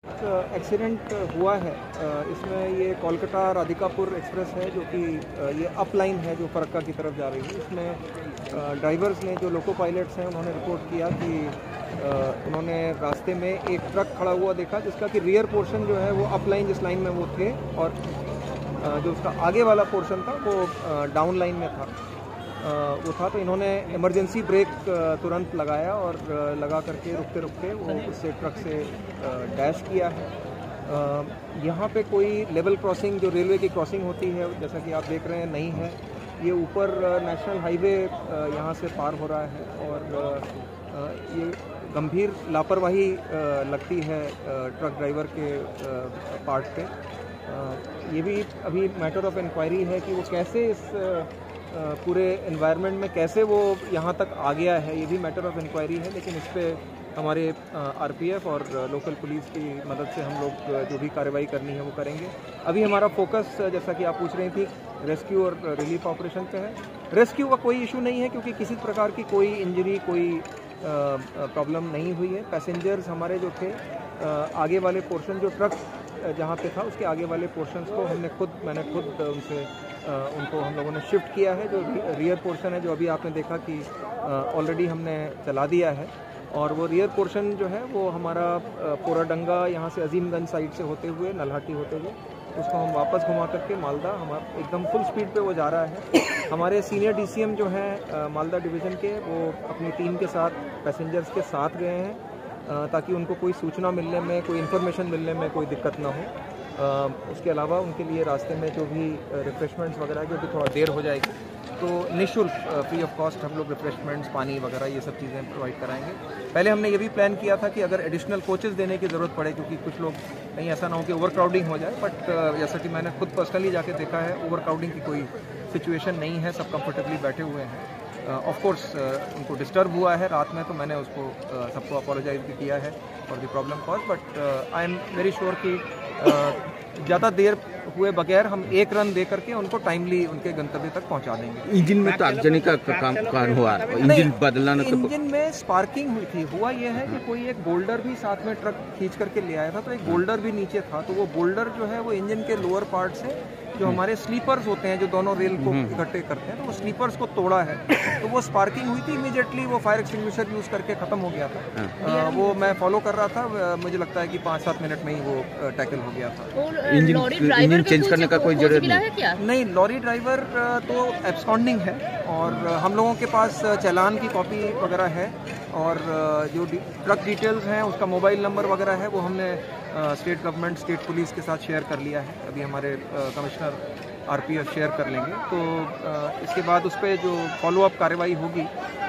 Accident हुआ है। इसमें ये कोलकाता राधिकापुर एक्सप्रेस है जो कि ये अप लाइन है जो फरक्का की तरफ जा रही है। इसमें ड्राइवर्स ने, जो लोको पायलट्स हैं, उन्होंने रिपोर्ट किया कि उन्होंने रास्ते में एक ट्रक खड़ा हुआ देखा जिसका कि रियर पोर्शन जो है वो अप लाइन, जिस लाइन में वो थे, और जो उसका आगे वाला पोर्शन था वो डाउन लाइन में था। वो था तो इन्होंने इमरजेंसी ब्रेक तुरंत लगाया और लगा करके रुकते रुकते वो उससे ट्रक से डैश किया है। यहाँ पे कोई लेवल क्रॉसिंग, जो रेलवे की क्रॉसिंग होती है, जैसा कि आप देख रहे हैं, नहीं है। ये ऊपर नेशनल हाईवे यहाँ से पार हो रहा है और ये गंभीर लापरवाही लगती है ट्रक ड्राइवर के पार्ट पे। ये भी अभी मैटर ऑफ इंक्वायरी है कि वो कैसे इस पूरे एनवायरनमेंट में कैसे वो यहाँ तक आ गया है, ये भी मैटर ऑफ इंक्वायरी है। लेकिन इस पर हमारे आरपीएफ और लोकल पुलिस की मदद से हम लोग जो भी कार्रवाई करनी है वो करेंगे। अभी हमारा फोकस, जैसा कि आप पूछ रही थी, रेस्क्यू और रिलीफ ऑपरेशन पे है। रेस्क्यू का कोई इशू नहीं है क्योंकि किसी प्रकार की कोई इंजरी, कोई प्रॉब्लम नहीं हुई है। पैसेंजर्स हमारे जो थे, आगे वाले पोर्शन, जो ट्रक जहाँ पे था उसके आगे वाले पोर्शंस को मैंने खुद उनसे उनको हम लोगों ने शिफ्ट किया है। जो रियर पोर्शन है, जो अभी आपने देखा कि ऑलरेडी हमने चला दिया है, और वो रियर पोर्शन जो है वो हमारा पोराडंगा, यहाँ से अजीमगंज साइड से होते हुए, नल्हाटी होते हुए, उसको हम वापस घुमा करके मालदा, हमारा एकदम फुल स्पीड पे वो जा रहा है। हमारे सीनियर डीसीएम जो हैं मालदा डिवीज़न के, वो अपनी टीम के साथ पैसेंजर्स के साथ गए हैं ताकि उनको कोई सूचना मिलने में, कोई इन्फॉर्मेशन मिलने में कोई दिक्कत ना हो। उसके अलावा उनके लिए रास्ते में जो भी रिफ्रेशमेंट्स वगैरह की, थोड़ा देर हो जाएगी तो निःशुल्क, फ्री ऑफ कॉस्ट हम लोग रिफ्रेशमेंट्स, पानी वगैरह, ये सब चीज़ें प्रोवाइड कराएंगे। पहले हमने ये भी प्लान किया था कि अगर एडिशनल कोचेज़ देने की ज़रूरत पड़े, क्योंकि कुछ लोग, कहीं ऐसा ना हो कि ओवर क्राउडिंग हो जाए, बट जैसा कि मैंने खुद पर्सनली जाके देखा है, ओवर क्राउडिंग की कोई सिचुएशन नहीं है, सब कंफर्टेबली बैठे हुए हैं। ऑफ कोर्स उनको डिस्टर्ब हुआ है रात में, तो मैंने उसको सबको अपोलोजाइज भी किया है for the problem cause, but I am very sure कि ज़्यादा देर हुए बगैर हम एक रन दे करके उनको टाइमली उनके गंतव्य तक पहुंचा देंगे। इंजन में तो आगजनी का काम हुआ, इंजन बदलना, इंजन में स्पार्किंग हुई थी। हुआ यह है कि कोई एक बोल्डर भी साथ में ट्रक खींच करके ले आया था, तो एक बोल्डर भी नीचे था, तो वो बोल्डर जो है वो इंजन के लोअर पार्ट से, जो हमारे स्लीपर्स होते हैं जो दोनों रेल को इकट्ठे करते हैं, तो वो स्लीपर्स को तोड़ा है, तो वो स्पार्किंग हुई थी। इमीडिएटली वो फायर एक्सटिंग्विशर यूज़ करके ख़त्म हो गया था। वो मैं फॉलो कर रहा था, मुझे लगता है कि 5-7 मिनट में ही वो टैकल हो गया था। इंजन चेंज करने का कोई जरूरत नहीं, लॉरी ड्राइवर तो एब्सकॉन्डिंग है, और हम लोगों के पास चालान की कॉपी वगैरह है, और जो ट्रक डिटेल्स हैं, उसका मोबाइल नंबर वगैरह है, वो हमने स्टेट गवर्नमेंट, स्टेट पुलिस के साथ शेयर कर लिया है। अभी हमारे कमिश्नर आरपीएफ शेयर कर लेंगे, तो इसके बाद उस पर जो फॉलोअप कार्रवाई होगी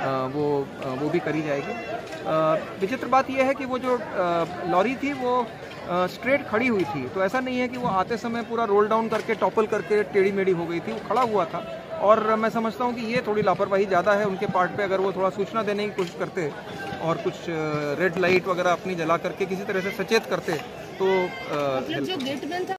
वो भी करी जाएगी। विचित्र बात यह है कि वो जो लॉरी थी वो स्ट्रेट खड़ी हुई थी, तो ऐसा नहीं है कि वो आते समय पूरा रोल डाउन करके, टॉपल करके टेढ़ी मेढ़ी हो गई थी, वो खड़ा हुआ था। और मैं समझता हूँ कि ये थोड़ी लापरवाही ज़्यादा है उनके पार्ट पे। अगर वो थोड़ा सूचना देने की कोशिश करते और कुछ रेड लाइट वगैरह अपनी जला करके किसी तरह से सचेत करते, तो